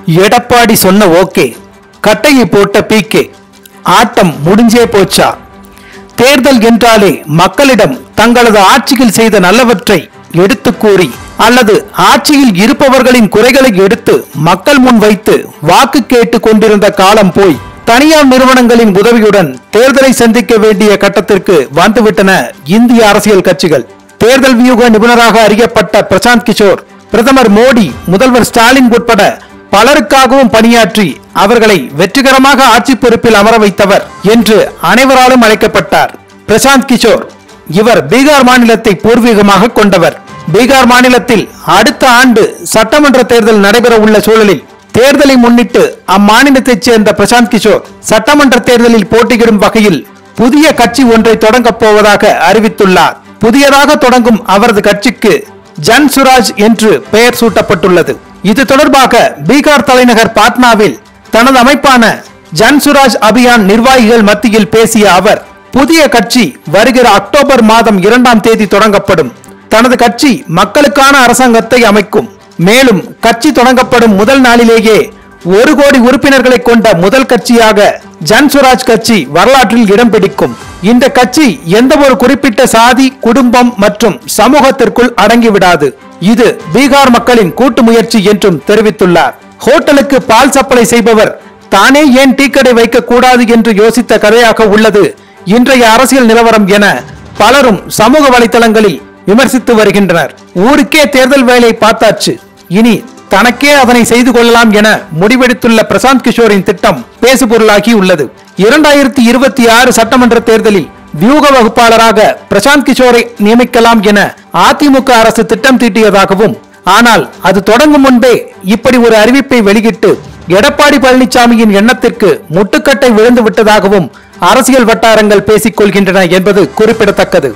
எடப்பாடி சொன்ன ஓகே, கட்டையை போட்ட பிகே, ஆட்டம் முடிஞ்சே போச்சா? தேர்தல் என்றாலே மக்களிடம் தங்களது ஆட்சியில் செய்த நல்லவற்றை எடுத்து கூறி அல்லது ஆட்சியில் இருப்பவர்களின் குறைகளை எடுத்து மக்கள் முன் வைத்து வாக்கு கேட்டு கொண்டிருந்த காலம் போய் தனியார் நிறுவனங்களின் உதவியுடன் தேர்தலை சந்திக்க வேண்டிய கட்டத்திற்கு வந்துவிட்டன இந்திய அரசியல் கட்சிகள். தேர்தல் வியூக நிபுணராக அறியப்பட்ட பிரசாந்த் கிஷோர் பிரதமர் மோடி, முதல்வர் ஸ்டாலின் உட்பட பலருக்காகவும் பணியாற்றி அவர்களை வெற்றிகரமாக ஆட்சி பொறுப்பில் அமர வைத்தவர் என்று அனைவராலும் அழைக்கப்பட்டார். பிரசாந்த் கிஷோர் இவர் பீகார் மாநிலத்தை பூர்வீகமாக கொண்டவர். பீகார் மாநிலத்தில் அடுத்த ஆண்டு சட்டமன்ற தேர்தல் நடைபெற உள்ள சூழலில் தேர்தலை முன்னிட்டு அம்மாநிலத்தைச் சேர்ந்த பிரசாந்த் கிஷோர் சட்டமன்ற தேர்தலில் போட்டியிடும் வகையில் புதிய கட்சி ஒன்றை தொடங்கப் போவதாக அறிவித்துள்ளார். புதியதாக தொடங்கும் அவரது கட்சிக்கு ஜன் சுராஜ் என்று பெயர் சூட்டப்பட்டுள்ளது. இது தொடர்பாக பீகார் தலைநகர் பாட்னாவில் தனது அமைப்பான ஜன் சுராஜ் அபியான் நிர்வாகிகள் மத்தியில் பேசிய அவர், புதிய கட்சி வருகிற அக்டோபர் மாதம் 2ஆம் தேதி தொடங்கப்படும். தனது கட்சி மக்களுக்கான அரசாங்கத்தை அமைக்கும். மேலும் கட்சி தொடங்கப்படும் முதல் நாளிலேயே 1 கோடி உறுப்பினர்களை கொண்ட முதல் கட்சியாக ஜன் சுராஜ் கட்சி வரலாற்றில் இடம் பிடிக்கும். இந்த கட்சி எந்த ஒரு குறிப்பிட்ட சாதி, குடும்பம் மற்றும் சமூகத்திற்குள் அடங்கிவிடாது. இது பீகார் மக்களின் கூட்டு முயற்சி என்றும் தெரிவித்துள்ளார். ஹோட்டலுக்கு பால் சப்ளை செய்பவர் தானே ஏன் டீக்கடை வைக்க கூடாது என்று யோசித்த கதையாக உள்ளது இன்றைய அரசியல் நிலவரம் என பலரும் சமூக வலைதளங்களில் விமர்சித்து வருகின்றனர். ஊருக்கே தேர்தல் வேலை பார்த்தாச்சு, இனி தனக்கே அதனை செய்து கொள்ளலாம் என முடிவெடுத்துள்ள பிரசாந்த் கிஷோரின் திட்டம் பேசுபொருளாகி உள்ளது. 2026 சட்டமன்ற தேர்தலில் வியூக வகுப்பாளராக பிரசாந்த் கிஷோரை நியமிக்கலாம் என அதிமுக அரசு திட்டம் தீட்டியதாகவும், ஆனால் அது தொடங்கும் முன்பே இப்படி ஒரு அறிவிப்பை வெளியிட்டு எடப்பாடி பழனிசாமியின் எண்ணத்திற்கு முட்டுக்கட்டை விழுந்து விட்டதாகவும் அரசியல் வட்டாரங்கள் பேசிக் கொள்கின்றன என்பது குறிப்பிடத்தக்கது.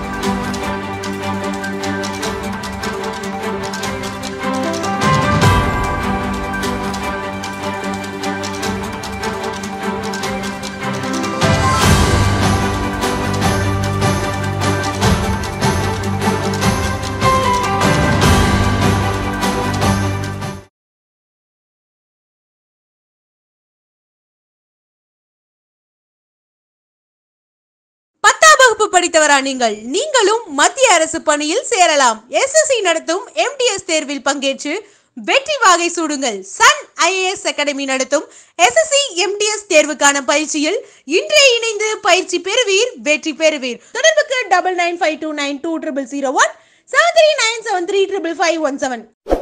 படித்தவரா நீங்களும் மத்திய அரசு பணியில் சேரலாம். எஸ்எஸ்சி நடத்தும் எம்டிஎஸ் தேர்வில் பங்கேற்று வெற்றி வாகை சூடுங்கள். சன் IAS அகாடமி நடத்தும் எஸ்எஸ்சி எம்டிஎஸ் தேர்வுக்கான பயிற்சியில் இன்றே இணைந்து பயிற்சி பெறுவீர், வெற்றி பெறுவீர். தொடர்புக்கு 9952920001 7397355517.